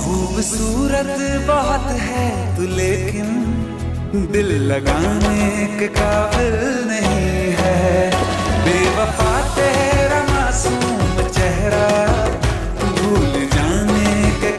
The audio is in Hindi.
खूबसूरत बहुत है तू, लेकिन दिल लगाने के काबिल नहीं।